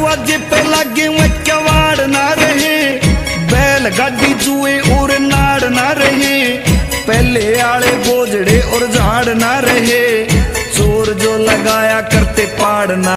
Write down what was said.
दरवाजे पे लगे हुए कवाड़ ना रहे, बैलगाड़ी जुए और नाड़ ना रहे, पहले आले बोझड़े और झाड़ ना रहे, चोर जो लगाया करते पाड़ ना